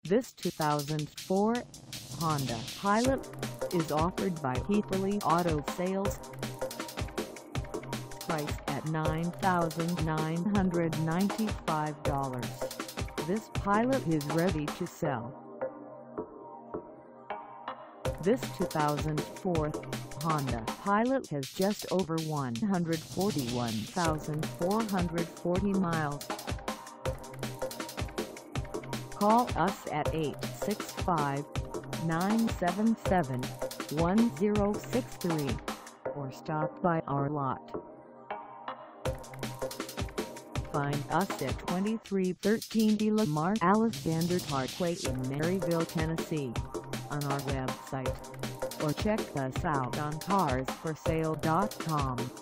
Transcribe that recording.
This 2004 Honda Pilot is offered by Hepperly Auto Sales. Priced at $9,995, this Pilot is ready to sell. This 2004 Honda Pilot has just over 141,440 miles. Call us at 865-977-1063 or stop by our lot. Find us at 2313 Lamar Alexander Parkway in Maryville, Tennessee, on our website, or check us out on carsforsale.com.